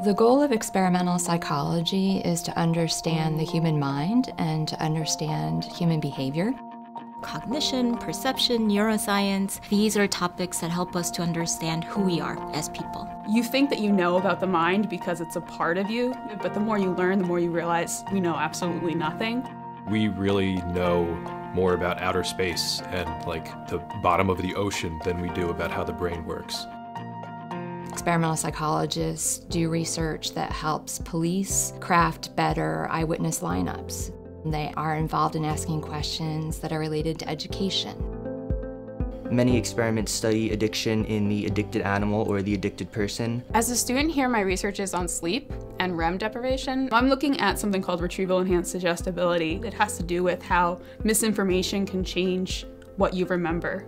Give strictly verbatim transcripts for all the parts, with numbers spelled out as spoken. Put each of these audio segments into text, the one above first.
The goal of experimental psychology is to understand the human mind and to understand human behavior. Cognition, perception, neuroscience, these are topics that help us to understand who we are as people. You think that you know about the mind because it's a part of you, but the more you learn, the more you realize we know absolutely nothing. We really know more about outer space and like the bottom of the ocean than we do about how the brain works. Experimental psychologists do research that helps police craft better eyewitness lineups. They are involved in asking questions that are related to education. Many experiments study addiction in the addicted animal or the addicted person. As a student here, my research is on sleep and R E M deprivation. I'm looking at something called retrieval enhanced suggestibility. It has to do with how misinformation can change what you remember.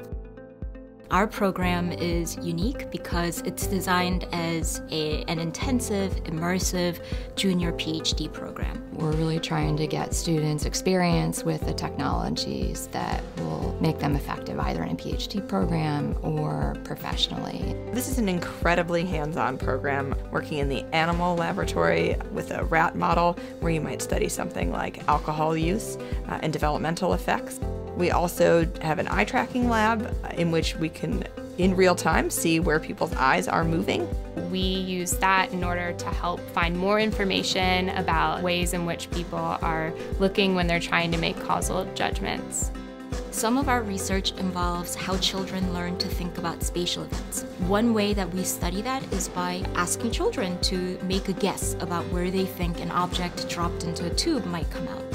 Our program is unique because it's designed as a, an intensive, immersive junior PhD program. We're really trying to get students experience with the technologies that will make them effective either in a PhD program or professionally. This is an incredibly hands-on program, working in the animal laboratory with a rat model where you might study something like alcohol use uh, and developmental effects. We also have an eye tracking lab in which we can, in real time, see where people's eyes are moving. We use that in order to help find more information about ways in which people are looking when they're trying to make causal judgments. Some of our research involves how children learn to think about spatial events. One way that we study that is by asking children to make a guess about where they think an object dropped into a tube might come out.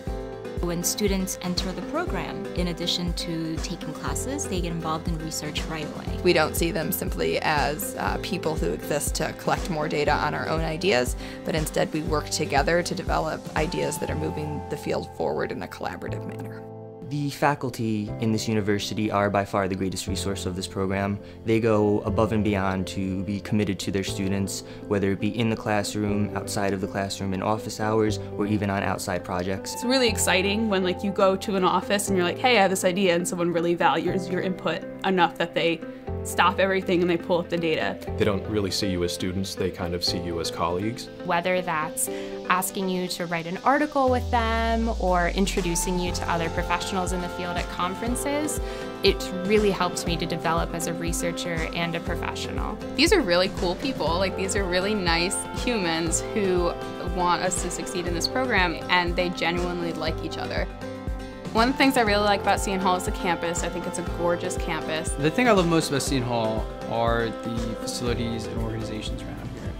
When students enter the program, in addition to taking classes, they get involved in research right away. We don't see them simply as uh, people who exist to collect more data on our own ideas, but instead we work together to develop ideas that are moving the field forward in a collaborative manner. The faculty in this university are by far the greatest resource of this program. They go above and beyond to be committed to their students, whether it be in the classroom, outside of the classroom, in office hours, or even on outside projects. It's really exciting when like you go to an office and you're like, hey, I have this idea, and someone really values your input enough that they stop everything and they pull up the data. They don't really see you as students, they kind of see you as colleagues. Whether that's asking you to write an article with them or introducing you to other professionals in the field at conferences, it really helped me to develop as a researcher and a professional. These are really cool people. Like, these are really nice humans who want us to succeed in this program, and they genuinely like each other. One of the things I really like about Seton Hall is the campus. I think it's a gorgeous campus. The thing I love most about Seton Hall are the facilities and organizations around here.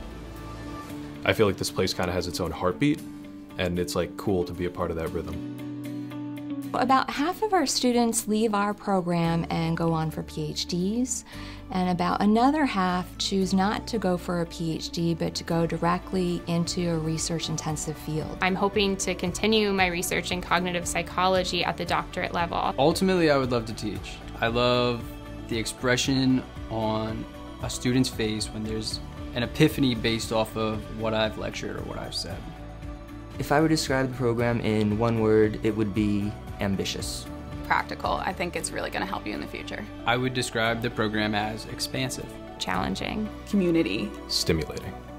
I feel like this place kind of has its own heartbeat, and it's like cool to be a part of that rhythm. About half of our students leave our program and go on for PhDs, and about another half choose not to go for a PhD, but to go directly into a research-intensive field. I'm hoping to continue my research in cognitive psychology at the doctorate level. Ultimately, I would love to teach. I love the expression on a student's face when there's an epiphany based off of what I've lectured or what I've said. If I were to describe the program in one word, it would be ambitious. Practical. I think it's really going to help you in the future. I would describe the program as expansive. Challenging. Community. Stimulating.